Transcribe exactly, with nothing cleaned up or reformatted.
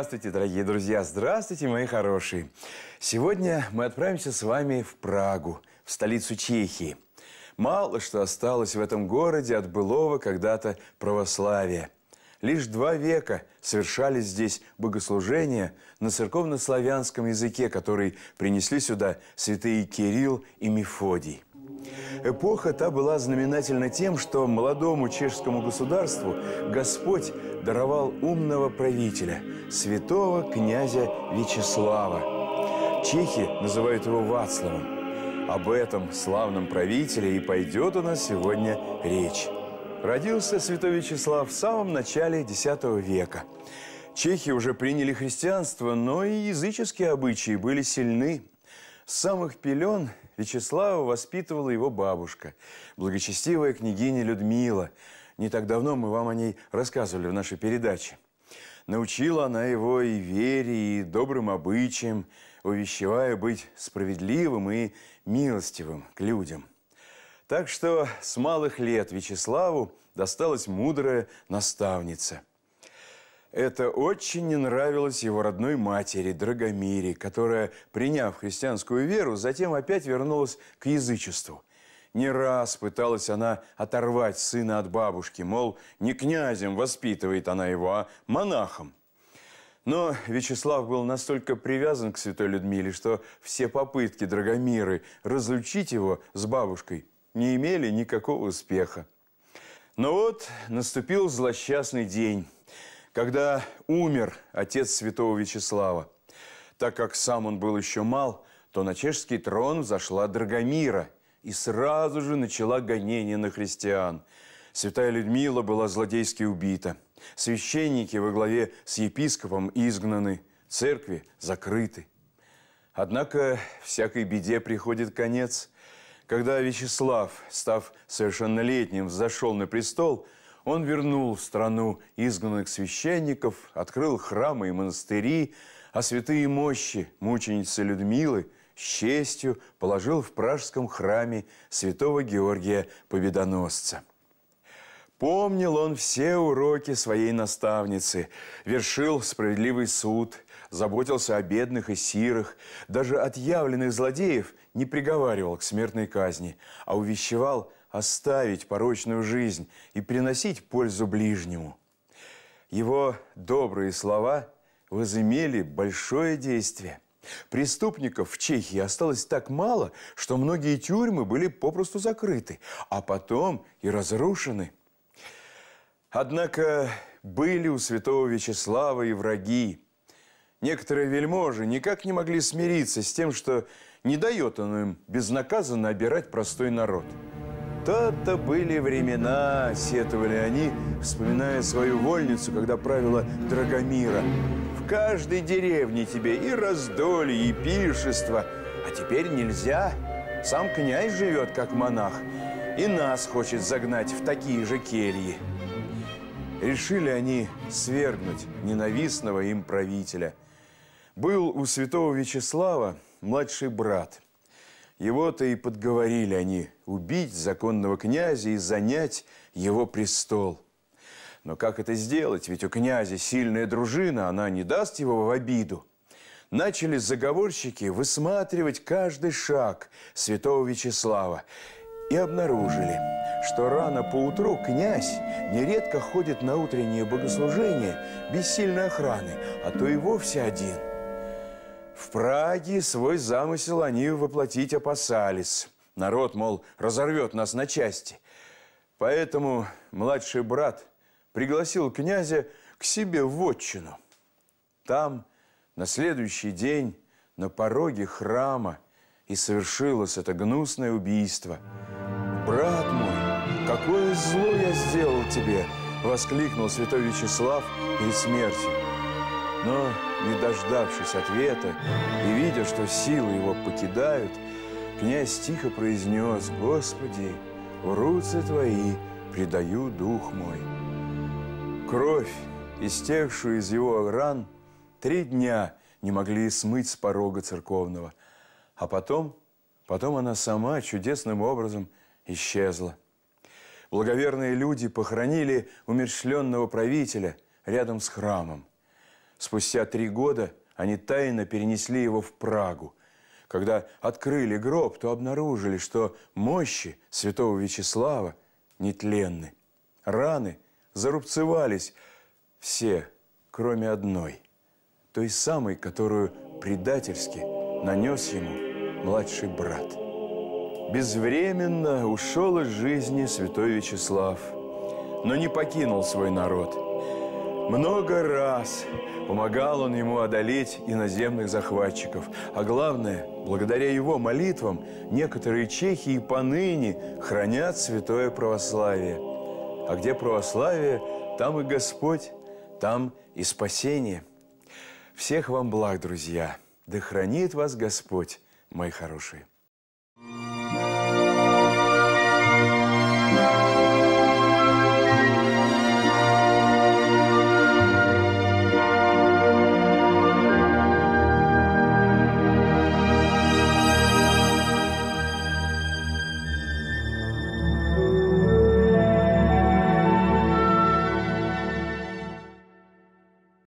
Здравствуйте, дорогие друзья! Здравствуйте, мои хорошие! Сегодня мы отправимся с вами в Прагу, в столицу Чехии. Мало что осталось в этом городе от былого когда-то православия. Лишь два века совершались здесь богослужения на церковно-славянском языке, который принесли сюда святые Кирилл и Мефодий. Эпоха та была знаменательна тем, что молодому чешскому государству Господь даровал умного правителя, святого князя Вячеслава. Чехи называют его Вацлавом. Об этом славном правителе и пойдет у нас сегодня речь. Родился святой Вячеслав в самом начале десятого века. Чехи уже приняли христианство, но и языческие обычаи были сильны. С самых пелен Вячеслава воспитывала его бабушка, благочестивая княгиня Людмила. Не так давно мы вам о ней рассказывали в нашей передаче. Научила она его и вере, и добрым обычаям, увещевая быть справедливым и милостивым к людям. Так что с малых лет Вячеславу досталась мудрая наставница. Это очень не нравилось его родной матери Драгомире, которая, приняв христианскую веру, затем опять вернулась к язычеству. Не раз пыталась она оторвать сына от бабушки, мол, не князем воспитывает она его, а монахом. Но Вячеслав был настолько привязан к святой Людмиле, что все попытки Драгомиры разлучить его с бабушкой не имели никакого успеха. Но вот наступил злосчастный день, когда умер отец святого Вячеслава. Так как сам он был еще мал, то на чешский трон взошла Драгомира и сразу же начала гонение на христиан. Святая Людмила была злодейски убита. Священники во главе с епископом изгнаны, церкви закрыты. Однако всякой беде приходит конец. Когда Вячеслав, став совершеннолетним, взошел на престол, он вернул в страну изгнанных священников, открыл храмы и монастыри, а святые мощи мученицы Людмилы с честью положил в пражском храме святого Георгия Победоносца. Помнил он все уроки своей наставницы, вершил справедливый суд, заботился о бедных и сирых, даже отъявленных злодеев не приговаривал к смертной казни, а увещевал оставить порочную жизнь и приносить пользу ближнему. Его добрые слова возымели большое действие. Преступников в Чехии осталось так мало, что многие тюрьмы были попросту закрыты, а потом и разрушены. Однако были у святого Вячеслава и враги. Некоторые вельможи никак не могли смириться с тем, что не дает он им безнаказанно обирать простой народ. То-то были времена, сетовали они, вспоминая свою вольницу, когда правила Драгомира. В каждой деревне тебе и раздолье, и пиршество. А теперь нельзя. Сам князь живет, как монах, и нас хочет загнать в такие же кельи. Решили они свергнуть ненавистного им правителя. Был у святого Вячеслава младший брат. Его-то и подговорили они убить законного князя и занять его престол. Но как это сделать? Ведь у князя сильная дружина, она не даст его в обиду. Начали заговорщики высматривать каждый шаг святого Вячеслава и обнаружили, что рано поутру князь нередко ходит на утреннее богослужение без сильной охраны, а то и вовсе один. В Праге свой замысел они воплотить опасались. Народ, мол, разорвет нас на части. Поэтому младший брат пригласил князя к себе в вотчину. Там на следующий день на пороге храма и совершилось это гнусное убийство. «Брат мой, какое зло я сделал тебе!» – воскликнул святой Вячеслав перед смертью. Но, не дождавшись ответа и видя, что силы его покидают, князь тихо произнес: «Господи, в руцы Твои предаю дух мой». Кровь, истекшую из его ран, три дня не могли смыть с порога церковного, а потом, потом она сама чудесным образом исчезла. Благоверные люди похоронили умерщвленного правителя рядом с храмом. Спустя три года они тайно перенесли его в Прагу. Когда открыли гроб, то обнаружили, что мощи святого Вячеслава нетленны. Раны зарубцевались все, кроме одной, той самой, которую предательски нанес ему младший брат. Безвременно ушел из жизни святой Вячеслав, но не покинул свой народ. Много раз помогал он ему одолеть иноземных захватчиков. А главное, благодаря его молитвам некоторые чехи и поныне хранят святое православие. А где православие, там и Господь, там и спасение. Всех вам благ, друзья! Да хранит вас Господь, мои хорошие!